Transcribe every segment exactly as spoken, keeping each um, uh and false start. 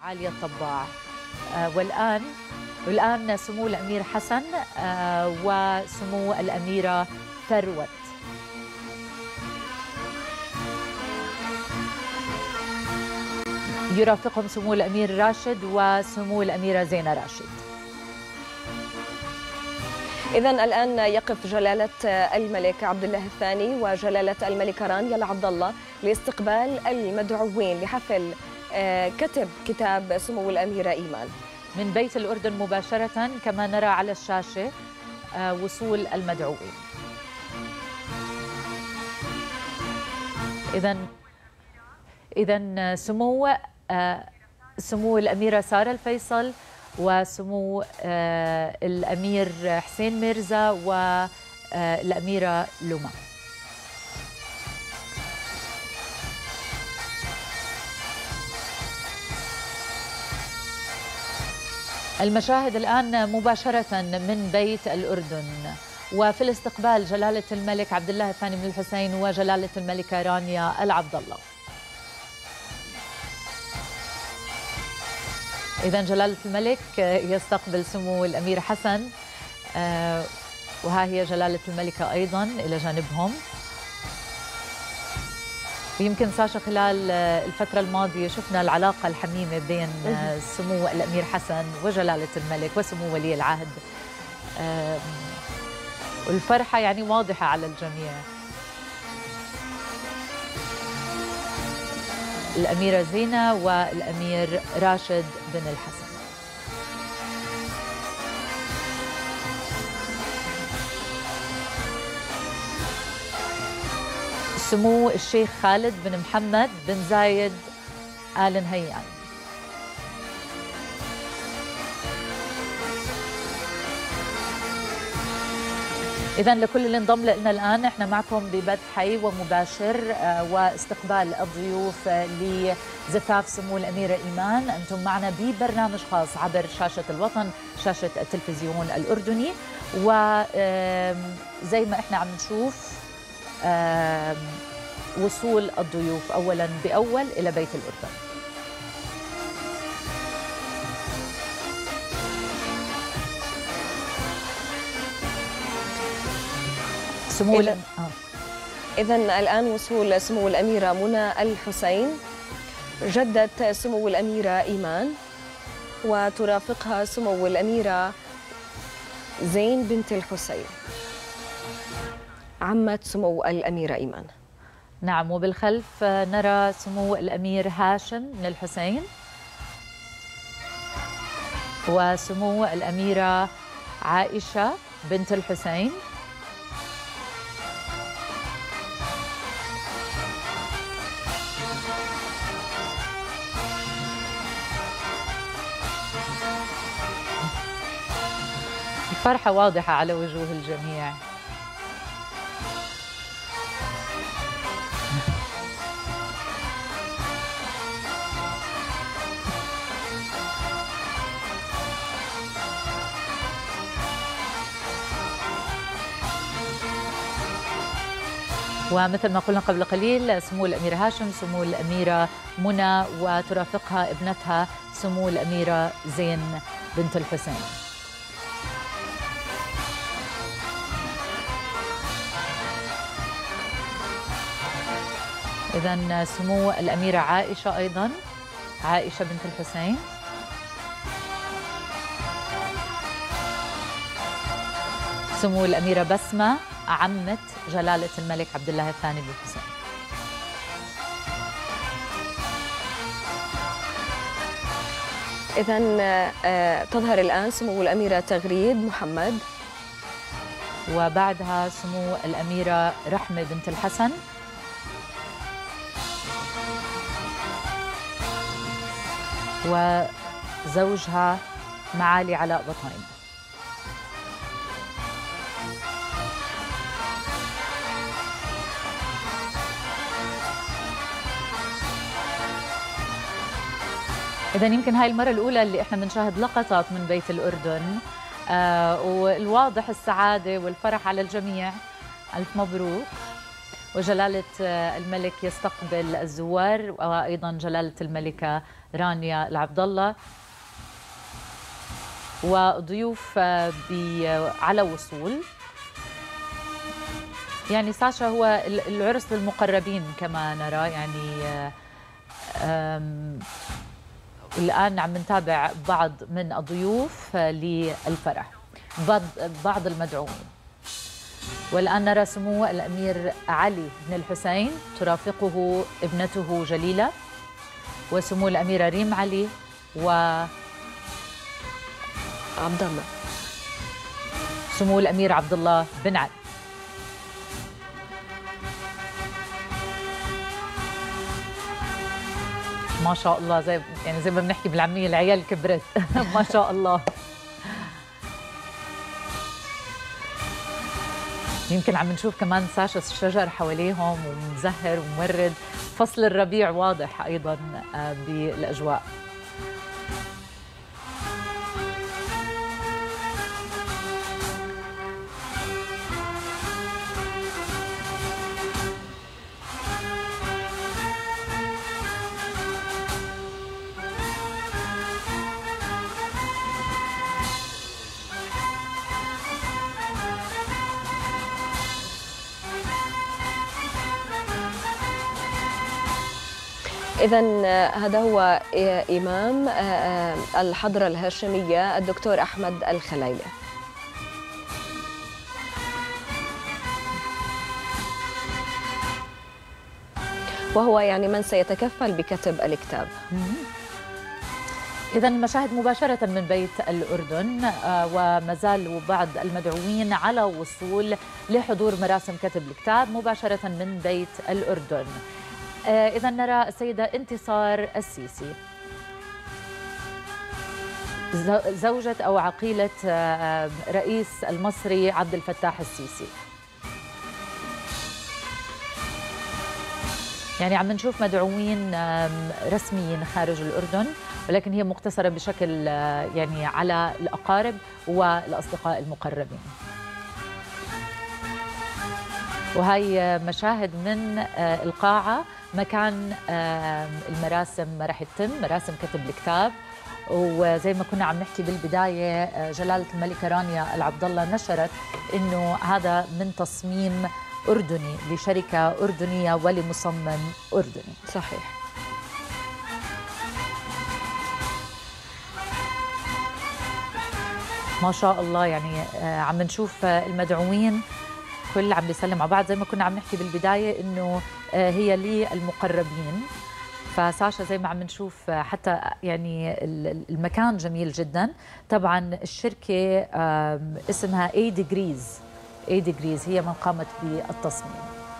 عالية الطباع. آه والآن والآن سمو الأمير حسن آه وسمو الأميرة ثروت. يرافقهم سمو الأمير راشد وسمو الأميرة زينة راشد. إذن الآن يقف جلالة الملك عبد الله الثاني وجلالة الملكة رانيا العبد الله لاستقبال المدعوين لحفل كتب كتاب سمو الأميرة إيمان من بيت الأردن مباشرة. كما نرى على الشاشة وصول المدعوين. إذن إذن سمو سمو الأميرة سارة الفيصل وسمو الأمير حسين ميرزا والأميرة لوما. المشاهد الآن مباشرة من بيت الأردن، وفي الاستقبال جلالة الملك عبد الله الثاني بن الحسين وجلالة الملكة رانيا العبد الله. إذن جلالة الملك يستقبل سمو الأمير حسن، وها هي جلالة الملكة أيضا إلى جانبهم. ويمكن ساشا خلال الفترة الماضية شفنا العلاقة الحميمة بين سمو الأمير حسن وجلالة الملك وسمو ولي العهد، والفرحة يعني واضحة على الجميع. الأميرة زينة والأمير راشد بن الحسن. سمو الشيخ خالد بن محمد بن زايد آل نهيان. إذن لكل اللي انضم لنا الآن، احنا معكم ببث حي ومباشر واستقبال الضيوف لزفاف سمو الأميرة إيمان. أنتم معنا ببرنامج خاص عبر شاشة الوطن، شاشة التلفزيون الأردني، وزي ما احنا عم نشوف وصول الضيوف أولا بأول إلى بيت الأردن. سمو إذن, آه. إذن الآن وصول سمو الأميرة منى الحسين جدة سمو الأميرة إيمان، وترافقها سمو الأميرة زين بنت الحسين عمة سمو الأميرة إيمان. نعم، وبالخلف نرى سمو الأمير هاشم بن الحسين وسمو الأميرة عائشة بنت الحسين. الفرحة واضحة على وجوه الجميع. ومثل ما قلنا قبل قليل، سمو الأمير هاشم، سمو الأميرة منى، وترافقها ابنتها سمو الأميرة زين بنت الحسين. إذن سمو الأميرة عائشة أيضا، عائشة بنت الحسين. سمو الأميرة بسمة عمة جلالة الملك عبد الله الثاني بن الحسين. إذن تظهر الآن سمو الأميرة تغريد محمد، وبعدها سمو الأميرة رحمة بنت الحسن، وزوجها معالي علاء بطاين. إذا يمكن هاي المرة الأولى اللي احنا بنشاهد لقطات من بيت الأردن، آه والواضح السعادة والفرح على الجميع. ألف مبروك. وجلالة الملك يستقبل الزوار، وأيضا جلالة الملكة رانيا العبد الله، وضيوف على وصول. يعني ساشا هو العرس للمقربين كما نرى، يعني الآن عم نتابع بعض من الضيوف للفرح، بعض المدعوين. والآن نرى سمو الأمير علي بن الحسين ترافقه ابنته جليلة، وسمو الأميرة ريم علي و عبد الله، سمو الأمير عبد الله بن علي. ما شاء الله، زي يعني زي ما بنحكي بالعامية العيال كبرت ما شاء الله. يمكن عم نشوف كمان ساشا الشجر حواليهم ومزهر ومورد، فصل الربيع واضح أيضا بالأجواء. إذن هذا هو إمام الحضرة الهاشمية الدكتور أحمد الخلايلة. وهو يعني من سيتكفل بكتب الكتاب. إذا المشاهد مباشرة من بيت الأردن، وما زال بعض المدعوين على وصول لحضور مراسم كتب الكتاب مباشرة من بيت الأردن. إذا نرى السيدة انتصار السيسي زوجة أو عقيلة رئيس المصري عبد الفتاح السيسي. يعني عم نشوف مدعوين رسميين خارج الأردن، ولكن هي مقتصرة بشكل يعني على الأقارب والأصدقاء المقربين. وهي مشاهد من القاعة مكان المراسم رح تتم، مراسم كتب الكتاب. وزي ما كنا عم نحكي بالبداية، جلالة الملكة رانيا العبد الله نشرت إنه هذا من تصميم أردني لشركة أردنية ولمصمم أردني. صحيح. ما شاء الله، يعني عم نشوف المدعوين كل عم بيسلم على بعض. زي ما كنا عم نحكي بالبداية إنه هي للمقربين، فساشا زي ما عم نشوف حتى يعني المكان جميل جدا. طبعا الشركة اسمها A Degrees A Degrees هي من قامت بالتصميم.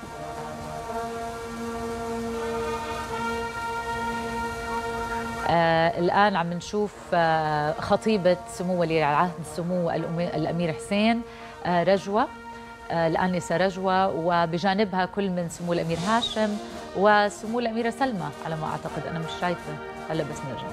آه الآن عم نشوف آه خطيبة سمو ولي العهد سمو الأمير حسين آه رجوة، آه الآنسة رجوة، وبجانبها كل من سمو الأمير هاشم وسمو الأميرة سلمى على ما أعتقد. أنا مش شايفة هلا بس نرجع.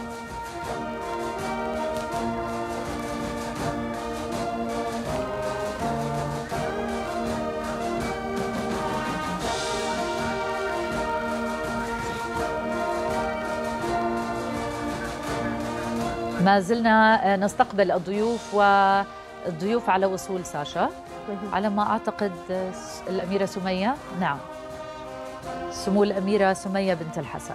ما زلنا نستقبل الضيوف، والضيوف على وصول ساشا على ما أعتقد الأميرة سمية. نعم، سمو الأميرة سمية بنت الحسن.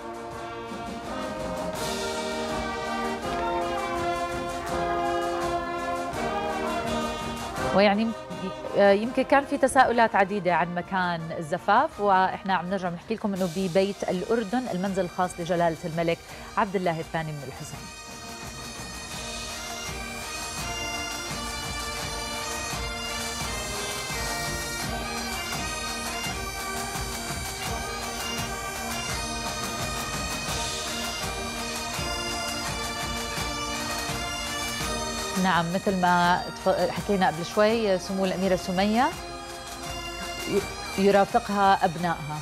ويعني يمكن كان في تساؤلات عديدة عن مكان الزفاف، وإحنا عم نرجع نحكي لكم إنه ببيت الأردن، المنزل الخاص لجلالة الملك عبد الله الثاني من الحسين. نعم، مثل ما حكينا قبل شوي، سمو الأميرة سمية يرافقها أبنائها.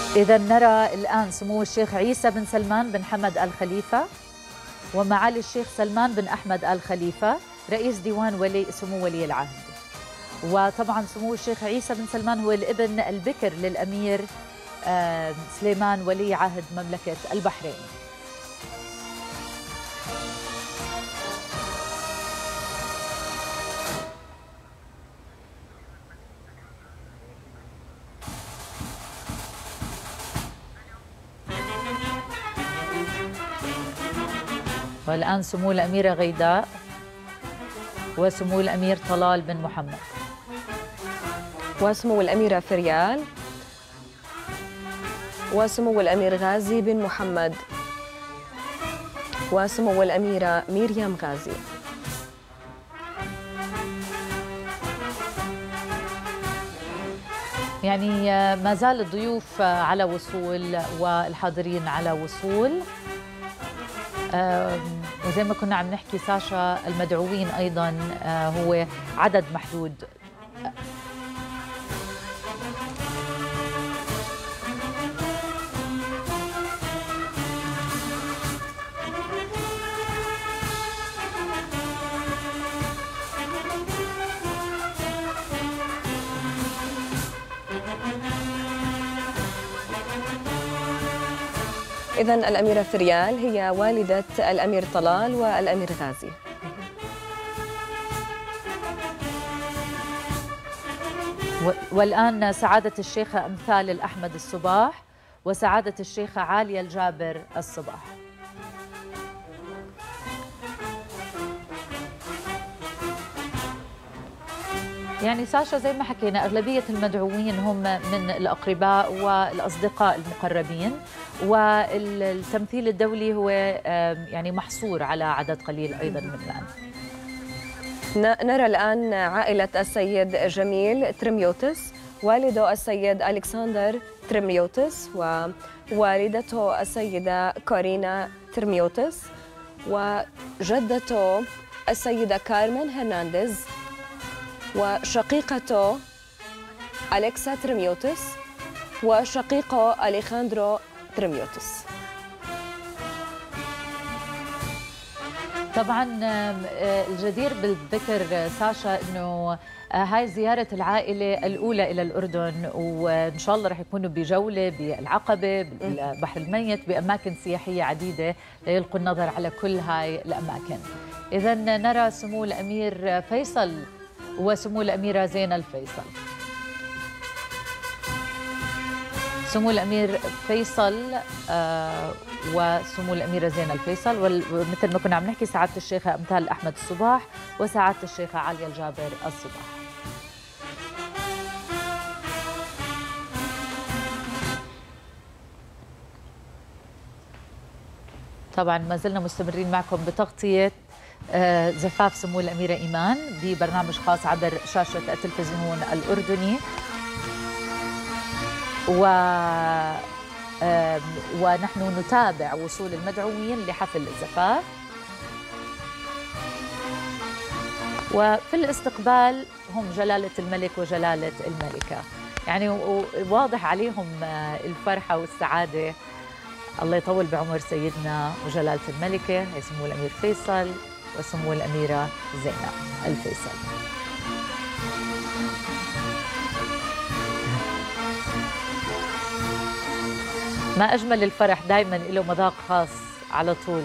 إذا نرى الآن سمو الشيخ عيسى بن سلمان بن حمد آل خليفة ومعالي الشيخ سلمان بن أحمد آل خليفة رئيس ديوان ولي سمو ولي العهد. وطبعا سمو الشيخ عيسى بن سلمان هو الابن البكر للأمير سليمان ولي عهد مملكة البحرين. والآن سمو الأميرة غيداء وسمو الأمير طلال بن محمد وسمو الأميرة فريال وسمو الأمير غازي بن محمد وسمو الأميرة مريم غازي. يعني ما زال الضيوف على وصول والحاضرين على وصول، وزي ما كنا عم نحكي ساشا المدعوين أيضا هو عدد محدود. إذن الأميرة فريال هي والدة الأمير طلال والأمير غازي. والآن سعادة الشيخة أمثال الأحمد الصباح وسعادة الشيخة عالية الجابر الصباح. يعني ساشا زي ما حكينا أغلبية المدعوين هم من الأقرباء والأصدقاء المقربين، والتمثيل الدولي هو يعني محصور على عدد قليل أيضا من الآن. نرى الآن عائلة السيد جميل تريميوتس، والده السيد ألكسندر تريميوتس ووالدته السيدة كارينا تريميوتس وجدته السيدة كارمن هرنانديز وشقيقته أليكسا تريميوتس وشقيقه أليخاندرو تريميوتس. طبعا الجدير بالذكر ساشا انه هاي زيارة العائلة الأولى إلى الأردن، وإن شاء الله رح يكونوا بجولة بالعقبة بالبحر الميت بأماكن سياحية عديدة ليلقوا النظر على كل هاي الأماكن. إذا نرى سمو الأمير فيصل وسمو الأميرة زينة الفيصل. سمو الأمير فيصل آه وسمو الأميرة زينة الفيصل، ومثل ما كنا عم نحكي سعادة الشيخة أمثال أحمد الصباح وسعادة الشيخة عالية الجابر الصباح. طبعا ما زلنا مستمرين معكم بتغطية زفاف سمو الأميرة إيمان ببرنامج خاص عبر شاشة التلفزيون الأردني، و ونحن نتابع وصول المدعوين لحفل الزفاف. وفي الاستقبال هم جلالة الملك وجلالة الملكة، يعني واضح عليهم الفرحة والسعادة. الله يطول بعمر سيدنا وجلالة الملكة هي سمو الأمير فيصل وسمو الأميرة زينة الفيصل. ما أجمل الفرح، دايما له مذاق خاص على طول.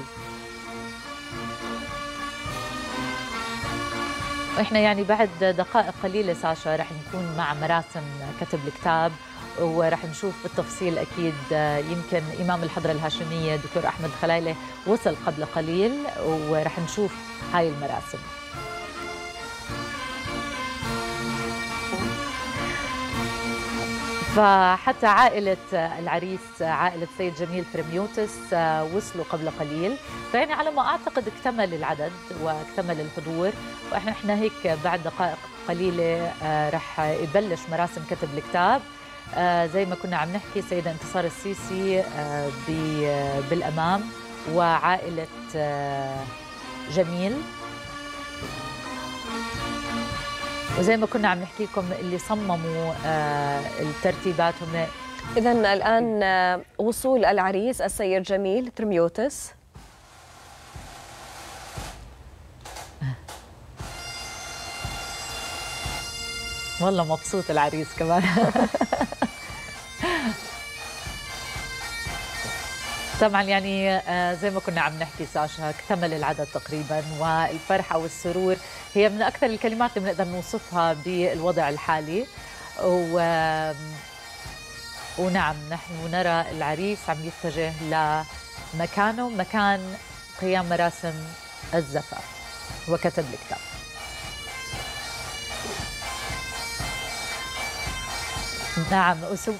وإحنا يعني بعد دقائق قليلة ساشا رح نكون مع مراسم كتب الكتاب، ورح نشوف بالتفصيل أكيد. يمكن إمام الحضرة الهاشمية دكتور أحمد خلايلة وصل قبل قليل، ورح نشوف هاي المراسم. فحتى عائلة العريس عائلة سيد جميل تريميوتس وصلوا قبل قليل، فيعني على ما أعتقد اكتمل العدد واكتمل الحضور. وإحنا إحنا هيك بعد دقائق قليلة رح يبلش مراسم كتب الكتاب. زي ما كنا عم نحكي سيدة انتصار السيسي بالأمام وعائلة جميل، وزي ما كنا عم نحكي لكم اللي صمموا الترتيبات هم إذا الآن وصول العريس السيد جميل ترميوتس. والله مبسوط العريس كمان. طبعا يعني زي ما كنا عم نحكي ساشا، اكتمل العدد تقريبا، والفرحة والسرور هي من أكثر الكلمات اللي بنقدر نوصفها بالوضع الحالي. و... ونعم نحن نرى العريس عم يتجه لمكانه، مكان قيام مراسم الزفاف وكتب الكتاب. نعم.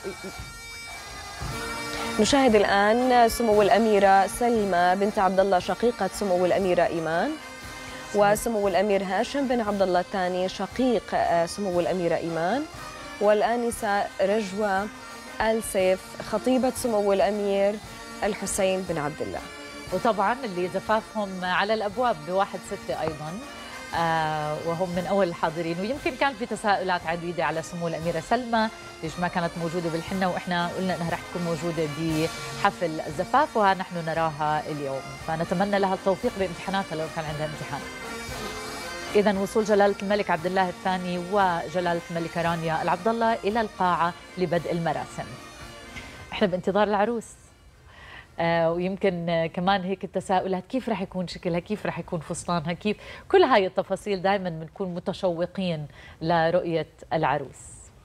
نشاهد الآن سمو الأميرة سلمى بنت عبد الله شقيقة سمو الأميرة إيمان، وسمو الأمير هاشم بن عبد الله الثاني شقيق سمو الأميرة إيمان، والآنسة رجوة آل سيف خطيبة سمو الأمير الحسين بن عبد الله. وطبعا اللي زفافهم على الأبواب بواحد ستة أيضا، آه وهم من أول الحاضرين. ويمكن كان في تساؤلات عديدة على سمو الأميرة سلمى ليش ما كانت موجودة بالحنة، وإحنا قلنا أنها رح تكون موجودة بحفل الزفاف ونحن نراها اليوم، فنتمنى لها التوفيق بامتحاناتها لو كان عندها امتحان. إذا وصول جلالة الملك عبد الله الثاني وجلالة الملكة رانيا العبد الله إلى القاعة لبدء المراسم. إحنا بانتظار العروس. آه ويمكن كمان هيك التساؤلات، كيف رح يكون شكلها، كيف رح يكون فستانها، كيف كل هاي التفاصيل دائما بنكون متشوقين لرؤية العروس.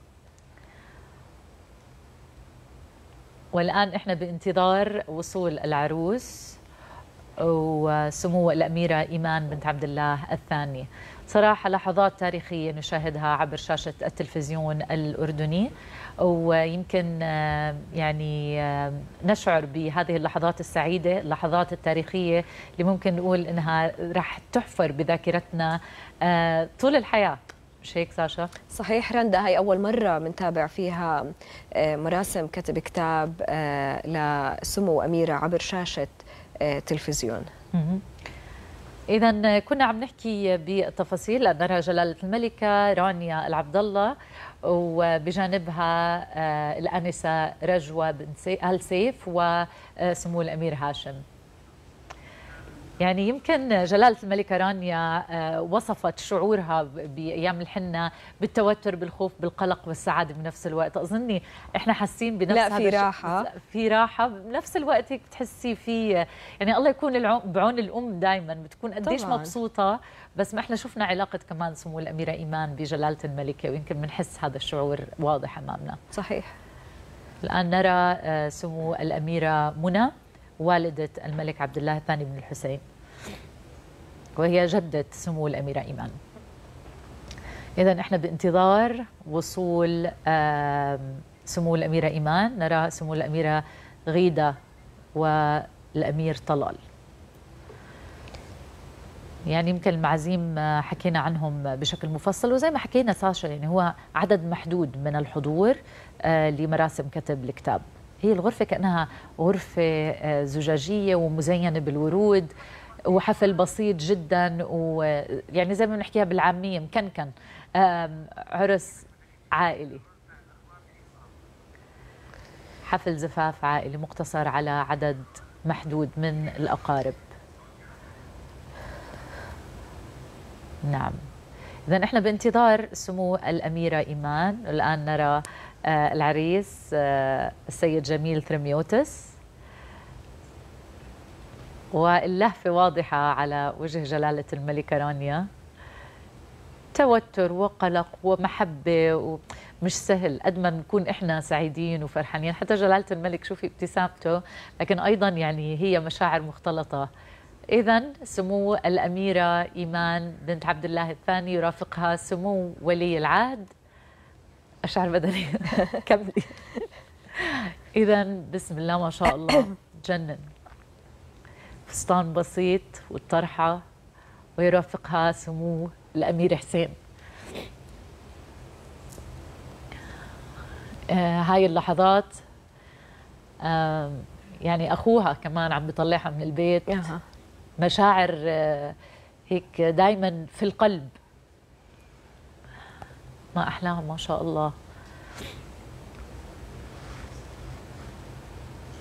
والآن إحنا بانتظار وصول العروس وسمو الأميرة إيمان بنت عبد الله الثاني. صراحة لحظات تاريخية نشاهدها عبر شاشة التلفزيون الأردني، ويمكن يعني نشعر بهذه اللحظات السعيدة، اللحظات التاريخية اللي ممكن نقول إنها رح تحفر بذاكرتنا طول الحياة. مش هيك ساشا؟ صحيح رندا، هاي أول مرة بنتابع فيها مراسم كتب كتاب لسمو أميرة عبر شاشة تلفزيون. إذا كنا عم نحكي بالتفاصيل أن نرى جلالة الملكة رانيا العبد الله وبجانبها الآنسة رجوة بنت آل سيف وسمو الأمير هاشم. يعني يمكن جلالة الملكة رانيا وصفت شعورها بأيام الحنة بالتوتر، بالخوف، بالقلق، والسعادة بنفس الوقت. أظني إحنا حاسين بنفس لا في راحة، في راحة بنفس الوقت. هيك بتحسي في يعني الله يكون بعون الأم، دائما بتكون قديش مبسوطة. بس ما إحنا شفنا علاقة كمان سمو الأميرة إيمان بجلالة الملكة، ويمكن بنحس هذا الشعور واضح أمامنا. صحيح. الآن نرى سمو الأميرة منى والدة الملك عبد الله الثاني بن الحسين، وهي جدة سمو الأميرة إيمان. إذا إحنا بانتظار وصول سمو الأميرة إيمان. نرى سمو الأميرة غيدة والأمير طلال. يعني يمكن المعازيم حكينا عنهم بشكل مفصل، وزي ما حكينا ساشا يعني هو عدد محدود من الحضور لمراسم كتب الكتاب. هي الغرفة كأنها غرفة زجاجية ومزينة بالورود، وحفل بسيط جدا، ويعني زي ما بنحكيها بالعامية مكنكن، عرس عائلي، حفل زفاف عائلي مقتصر على عدد محدود من الأقارب. نعم. إذا احنا بانتظار سمو الأميرة إيمان. الآن نرى العريس السيد جميل ترميوتس، واللهفة واضحة على وجه جلالة الملكة رانيا، توتر وقلق ومحبة، ومش سهل قد ما نكون إحنا سعيدين وفرحانين. حتى جلالة الملك شوفي ابتسامته، لكن أيضا يعني هي مشاعر مختلطة. إذا سمو الأميرة إيمان بنت عبد الله الثاني يرافقها سمو ولي العهد. أشعر بدني كملي. إذا بسم الله ما شاء الله، جنن. فستان بسيط والطرحة، ويرافقها سمو الأمير حسين. آه هاي اللحظات آه يعني أخوها كمان عم بيطلعها من البيت. مشاعر آه هيك دايما في القلب، ما أحلاها ما شاء الله.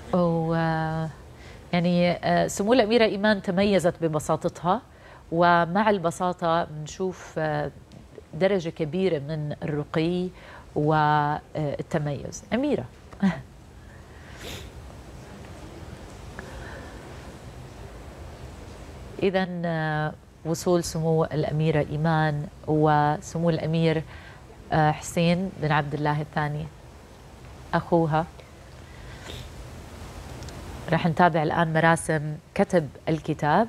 و يعني سمو الأميرة إيمان تميزت ببساطتها، ومع البساطة بنشوف درجة كبيرة من الرقي والتميز. أميرة إذا وصول سمو الأميرة إيمان وسمو الأمير حسين بن عبد الله الثاني أخوها، رح نتابع الآن مراسم كتب الكتاب.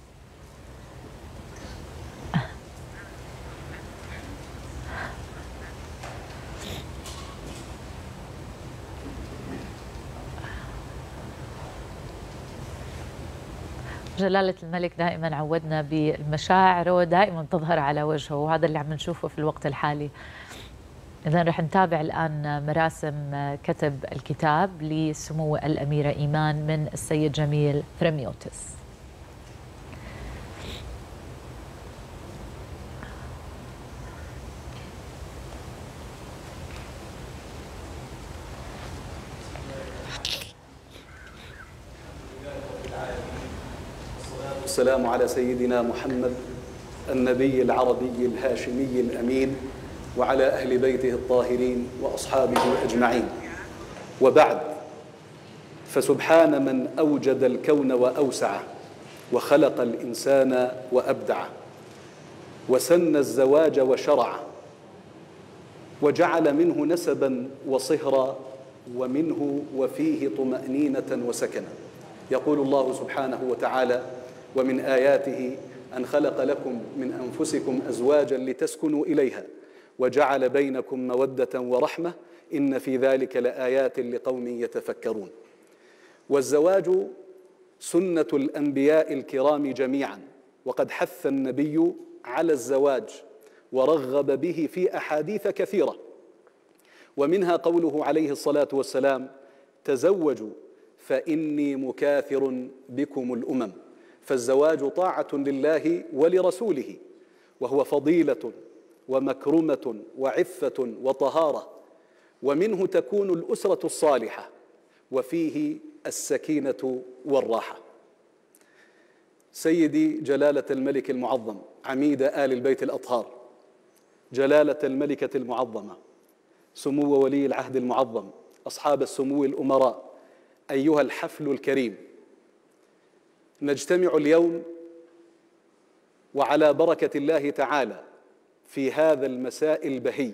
جلالة الملك دائما عودنا بالمشاعر ودائما تظهر على وجهه، وهذا اللي عم نشوفه في الوقت الحالي. إذا رح نتابع الآن مراسم كتب الكتاب لسمو الأميرة إيمان من السيد جميل ثريميوتس. السلام على سيدنا محمد النبي العربي الهاشمي الأمين، وعلى أهل بيته الطاهرين وأصحابه أجمعين، وبعد. فسبحان من أوجد الكون وأوسعه، وخلق الإنسان وأبدعه، وسن الزواج وشرعه، وجعل منه نسبا وصهرا، ومنه وفيه طمأنينة وسكنا. يقول الله سبحانه وتعالى: ومن آياته أن خلق لكم من أنفسكم أزواجا لتسكنوا إليها وجعل بينكم مودة ورحمة إن في ذلك لآيات لقوم يتفكرون. والزواج سنة الأنبياء الكرام جميعا، وقد حث النبي على الزواج ورغب به في أحاديث كثيرة، ومنها قوله عليه الصلاة والسلام: تزوجوا فإني مكاثر بكم الأمم. فالزواج طاعة لله ولرسوله، وهو فضيلة ومكرمة وعفة وطهارة، ومنه تكون الأسرة الصالحة، وفيه السكينة والراحة. سيدي جلالة الملك المعظم عميد آل البيت الأطهار، جلالة الملكة المعظمة، سمو ولي العهد المعظم، أصحاب السمو الأمراء، أيها الحفل الكريم، نجتمع اليوم وعلى بركة الله تعالى في هذا المساء البهي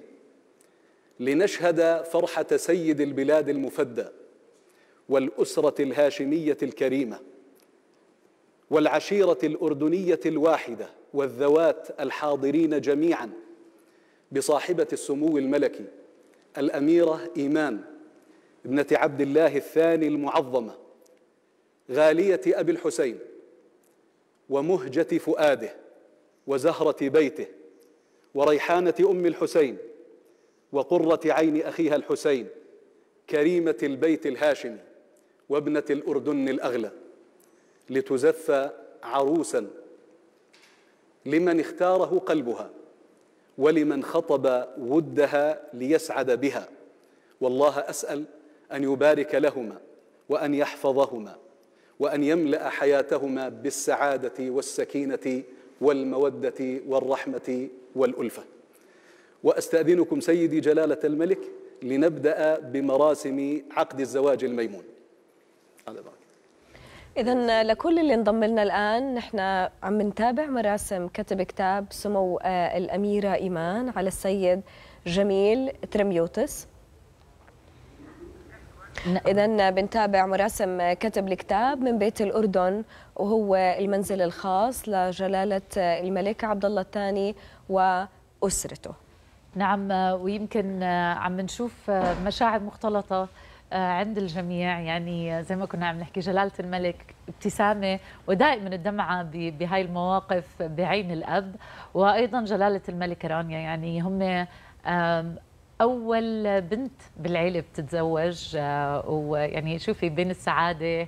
لنشهد فرحة سيد البلاد المفدى والأسرة الهاشمية الكريمة والعشيرة الأردنية الواحدة والذوات الحاضرين جميعا بصاحبة السمو الملكي الأميرة إيمان ابنة عبد الله الثاني المعظمة، غالية أبي الحسين ومهجة فؤاده وزهرة بيته وريحانة أم الحسين وقرة عين أخيها الحسين، كريمة البيت الهاشمي وابنة الأردن الأغلى، لتزف عروسا لمن اختاره قلبها ولمن خطب ودها ليسعد بها. والله أسأل أن يبارك لهما وأن يحفظهما وأن يملأ حياتهما بالسعادة والسكينة والمودة والرحمة والألفة. وأستأذنكم سيدي جلالة الملك لنبدأ بمراسم عقد الزواج الميمون. إذن لكل اللي انضم لنا الآن، نحن عم نتابع مراسم كتب كتاب سمو الأميرة إيمان على السيد جميل ثريميوتس. إذن بنتابع مراسم كتب الكتاب من بيت الأردن، وهو المنزل الخاص لجلالة الملك عبد الله الثاني وأسرته. نعم، ويمكن عم نشوف مشاعر مختلطة عند الجميع. يعني زي ما كنا عم نحكي، جلالة الملك ابتسامة ودائما الدمعة بهاي المواقف بعين الأب، وأيضا جلالة الملكة رانيا، يعني هم أول بنت بالعيلة بتتزوج، ويعني شوفي بين السعادة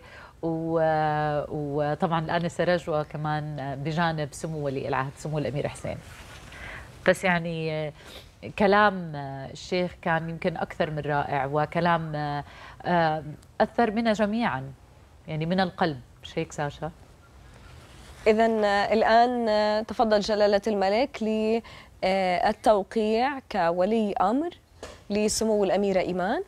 وطبعا الآنسة رجوة كمان بجانب سمو ولي العهد سمو الأمير حسين. بس يعني كلام الشيخ كان يمكن أكثر من رائع، وكلام أثر منا جميعا، يعني من القلب، مش هيك ساشا؟ إذا الآن تفضل جلالة الملك للتوقيع كولي أمر لسمو الأميرة إيمان.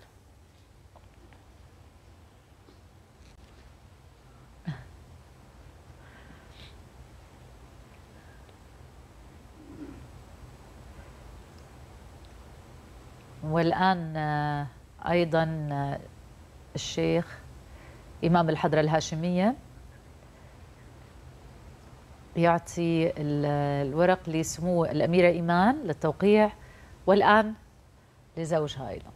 والآن أيضا الشيخ إمام الحضرة الهاشمية يعطي الورق لسمو الأميرة إيمان للتوقيع، والآن لزوجها أيضا.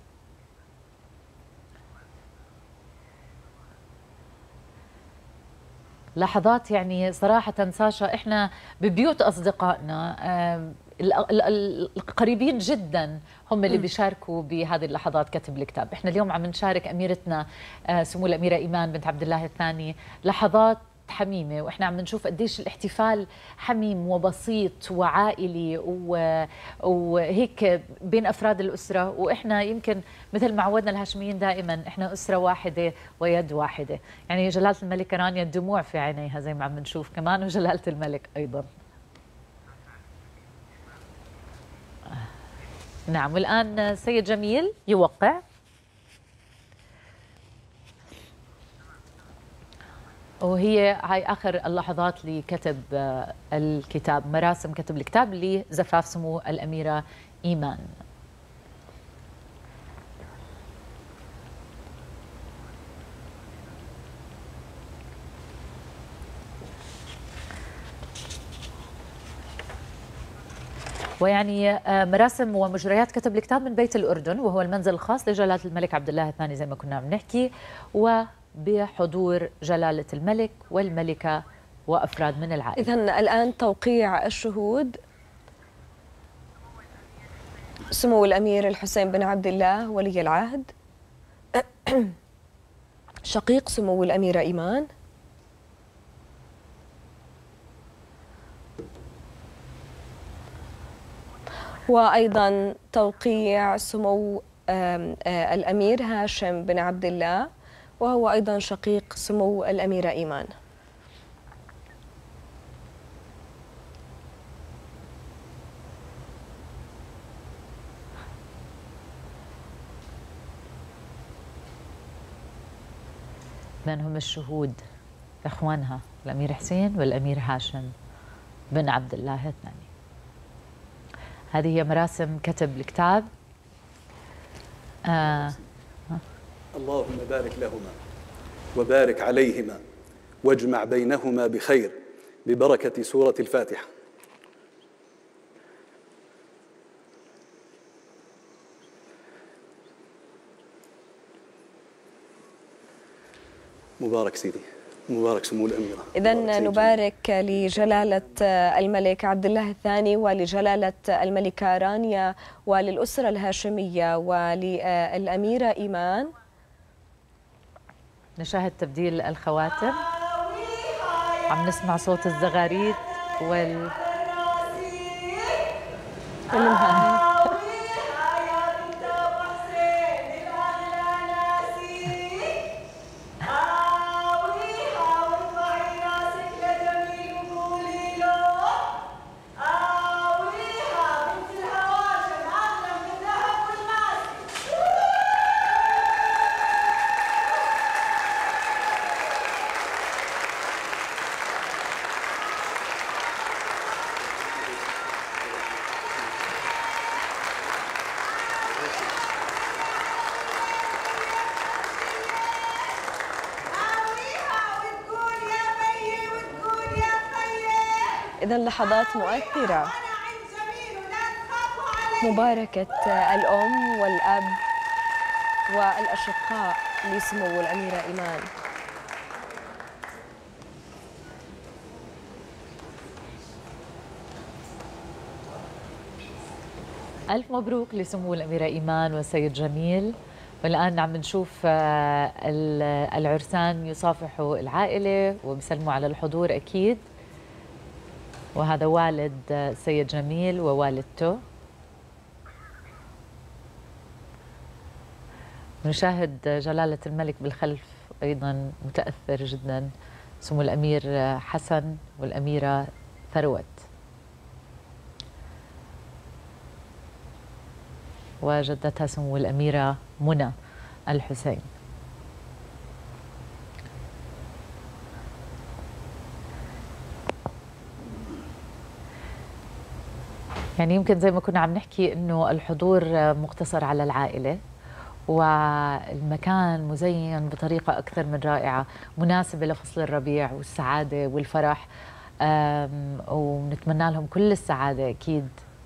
لحظات يعني صراحة ساشا، إحنا ببيوت أصدقائنا القريبين جدا هم اللي بيشاركوا بهذه اللحظات كتب الكتاب. احنا اليوم عم نشارك أميرتنا سمو الأميرة إيمان بنت عبد الله الثاني لحظات حميمة، واحنا عم نشوف قديش الاحتفال حميم وبسيط وعائلي وهيك بين أفراد الأسرة، واحنا يمكن مثل ما عودنا الهاشميين دائما احنا أسرة واحدة ويد واحدة. يعني جلالة الملكة رانيا الدموع في عينيها زي ما عم نشوف كمان، وجلالة الملك أيضا. نعم، والآن سيد جميل يوقع. وهي هاي آخر اللحظات لكتب الكتاب، مراسم كتب الكتاب لزفاف سمو الأميرة إيمان. ويعني مراسم ومجريات كتب الكتاب من بيت الأردن، وهو المنزل الخاص لجلالة الملك عبد الله الثاني زي ما كنا عم نحكي، وبحضور جلالة الملك والملكة وأفراد من العائلة. إذن الآن توقيع الشهود. سمو الأمير الحسين بن عبد الله ولي العهد، شقيق سمو الأميرة إيمان، وأيضا توقيع سمو الأمير هاشم بن عبد الله، وهو أيضا شقيق سمو الأميرة إيمان. من هم الشهود؟ إخوانها الأمير حسين والأمير هاشم بن عبد الله الثاني. هذه هي مراسم كتب الكتاب. آه. اللهم بارك لهما وبارك عليهما واجمع بينهما بخير ببركة سورة الفاتحة. مبارك سيدي، مبارك سمو الأميرة. إذن نبارك لجلالة الملك عبد الله الثاني ولجلالة الملكة رانيا وللأسرة الهاشمية وللأميرة إيمان. نشاهد تبديل الخواتم، عم نسمع صوت الزغاريد وال إذن لحظات مؤثرة، مباركة الأم والأب والأشقاء لسمو الأميرة إيمان. ألف مبروك لسمو الأميرة إيمان والسيد جميل. والآن عم نشوف العرسان يصافحوا العائلة وبيسلموا على الحضور أكيد. وهذا والد السيد جميل ووالدته. نشاهد جلالة الملك بالخلف أيضا متأثر جدا، سمو الأمير حسن والأميرة ثروت وجدتها سمو الأميرة منى الحسين. يعني يمكن زي ما كنا عم نحكي إنه الحضور مقتصر على العائلة، والمكان مزين بطريقة أكثر من رائعة، مناسبة لفصل الربيع والسعادة والفرح، ونتمنى لهم كل السعادة أكيد.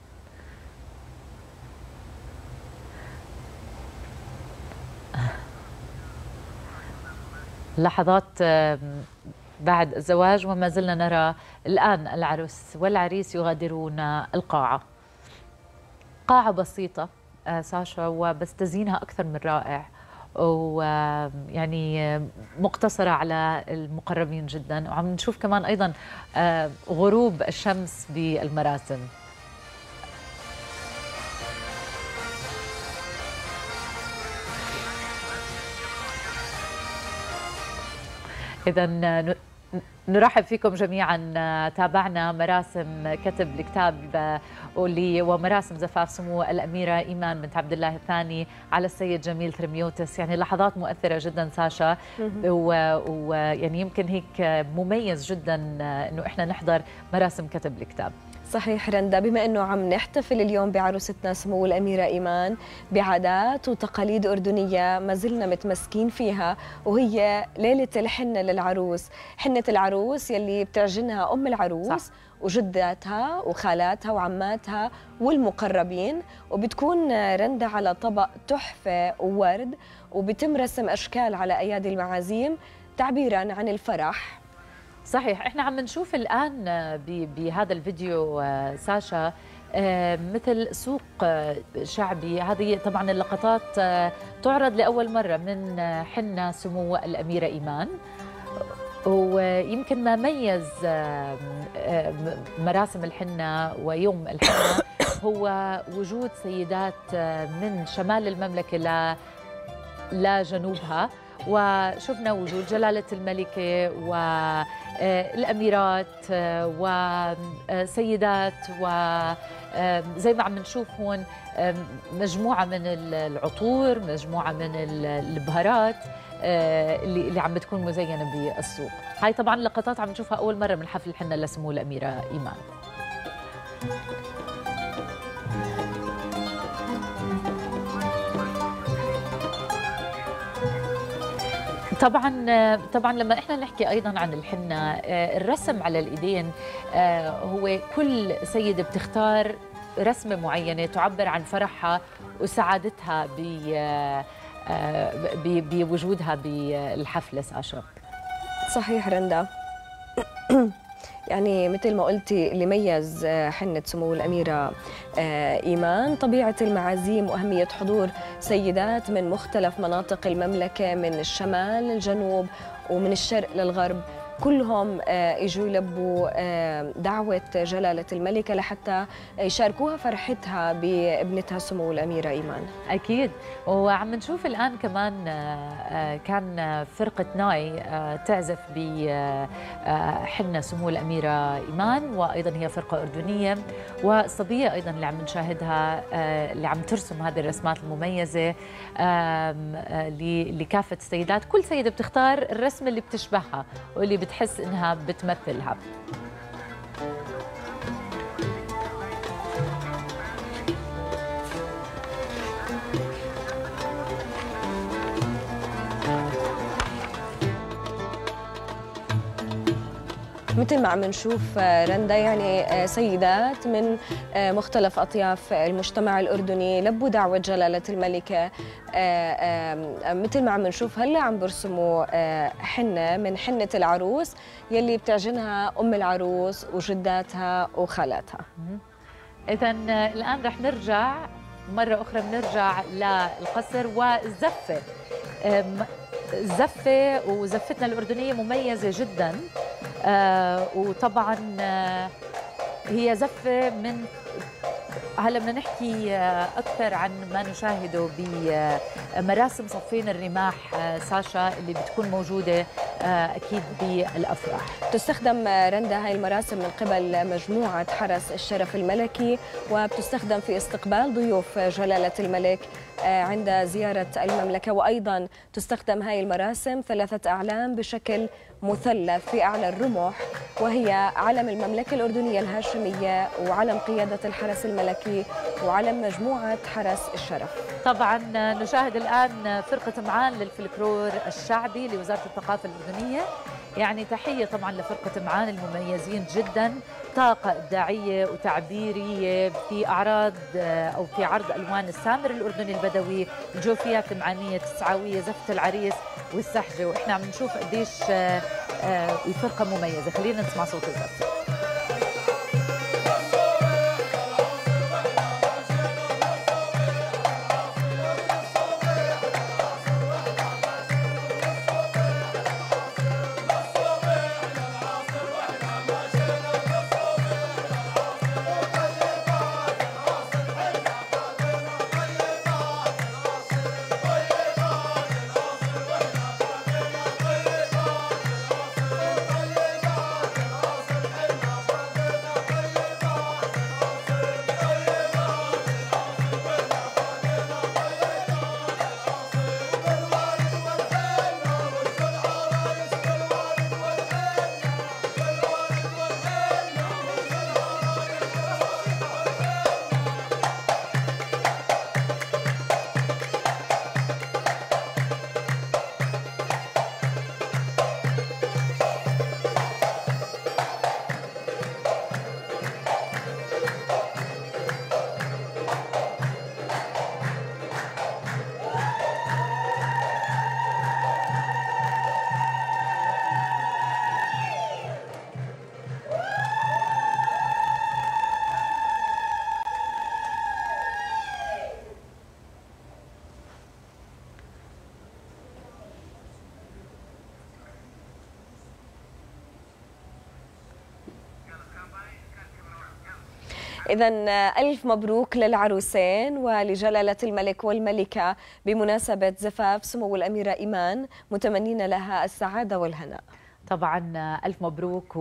لحظات بعد الزواج وما زلنا نرى الآن العروس والعريس يغادرون القاعة. قاعة بسيطة ساشا وبس تزيينها أكثر من رائع، ويعني مقتصرة على المقربين جدا، وعم نشوف كمان أيضا غروب الشمس بالمراسم. إذا نرحب فيكم جميعا. تابعنا مراسم كتب الكتاب ومراسم زفاف سمو الأميرة إيمان بنت عبد الله الثاني على السيد جميل ثرميوتس، يعني لحظات مؤثرة جدا ساشا، ويعني يمكن هيك مميز جدا إنه إحنا نحضر مراسم كتب الكتاب. صحيح رندا، بما أنه عم نحتفل اليوم بعروستنا سمو الأميرة إيمان بعادات وتقاليد أردنية ما زلنا متمسكين فيها، وهي ليلة الحنة للعروس. حنة العروس يلي بتعجنها أم العروس صح. وجداتها وخالاتها وعماتها والمقربين، وبتكون رندا على طبق تحفة وورد، وبتم رسم أشكال على أيادي المعازيم تعبيراً عن الفرح. صحيح، احنا عم نشوف الآن بهذا الفيديو ساشا مثل سوق شعبي. هذه طبعا اللقطات تعرض لأول مرة من حنة سمو الأميرة إيمان، ويمكن ما ميز مراسم الحنة ويوم الحنة هو وجود سيدات من شمال المملكة لا لا جنوبها، وشفنا وجود جلالة الملكة والأميرات وسيدات، وزي ما عم نشوف هون مجموعة من العطور، مجموعة من البهارات اللي اللي عم بتكون مزينة بالسوق. هاي طبعا لقطات عم نشوفها أول مرة من حفل الحنة لسمو الأميرة إيمان. طبعا طبعا لما احنا نحكي ايضا عن الحنه، الرسم على الايدين هو كل سيده بتختار رسمه معينه تعبر عن فرحها وسعادتها بوجودها بالحفله ساشا. صحيح رندا. يعني مثل ما قلتي اللي ميز حنة سمو الأميرة إيمان طبيعة المعازيم وأهمية حضور سيدات من مختلف مناطق المملكة، من الشمال للجنوب ومن الشرق للغرب، كلهم اجوا يلبوا دعوة جلالة الملكة لحتى يشاركوها فرحتها بابنتها سمو الأميرة إيمان. أكيد، وعم نشوف الآن كمان كان فرقة ناي تعزف بحنة سمو الأميرة إيمان، وأيضا هي فرقة أردنية، والصبية أيضا اللي عم نشاهدها اللي عم ترسم هذه الرسمات المميزة لكافة السيدات. كل سيدة بتختار الرسمة اللي بتشبهها واللي بتحس إنها بتمثلها. مثل ما عم نشوف رندا، يعني سيدات من مختلف أطياف المجتمع الأردني لبوا دعوة جلالة الملكة. مثل ما عم نشوف هلا عم برسموا حنة من حنة العروس يلي بتعجنها أم العروس وجداتها وخالاتها. إذا الآن رح نرجع مرة أخرى، بنرجع للقصر والزفة. الزفة وزفتنا الأردنية مميزة جدا، آه وطبعا آه هي زفة من هلا بدنا نحكي اكثر عن ما نشاهده بمراسم صفين الرماح ساشا اللي بتكون موجوده اكيد بالافراح. تستخدم رندا هاي المراسم من قبل مجموعه حرس الشرف الملكي، وبتستخدم في استقبال ضيوف جلاله الملك عند زياره المملكه، وايضا تستخدم هاي المراسم ثلاثه اعلام بشكل مثلث في اعلى الرمح، وهي علم المملكه الاردنيه الهاشميه وعلم قياده الحرس الملكي وعلم مجموعه حرس الشرف. طبعا نشاهد الان فرقه معان للفلكلور الشعبي لوزاره الثقافه الاردنيه، يعني تحيه طبعا لفرقه معان المميزين جدا، طاقه ابداعيه وتعبيريه في اعراض او في عرض الوان السامر الاردني البدوي، الجوفيات المعانيه التسعويه، زفه العريس والسحجه، واحنا عم نشوف قديش الفرقه مميزه. خلينا نسمع صوت الزفه. إذا ألف مبروك للعروسين ولجلالة الملك والملكة بمناسبة زفاف سمو الأميرة إيمان، متمنين لها السعادة والهناء. طبعا ألف مبروك،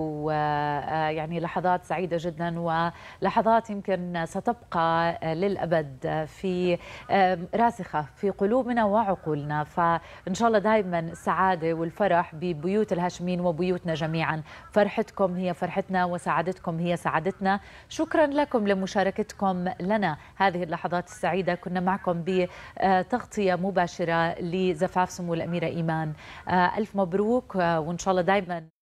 ويعني لحظات سعيدة جدا ولحظات يمكن ستبقى للأبد في راسخة في قلوبنا وعقولنا، فإن شاء الله دائما السعادة والفرح ببيوت الهاشمين وبيوتنا جميعا. فرحتكم هي فرحتنا وسعادتكم هي سعادتنا. شكرا لكم لمشاركتكم لنا هذه اللحظات السعيدة. كنا معكم بتغطية مباشرة لزفاف سمو الأميرة إيمان. ألف مبروك، وإن شاء الله دائما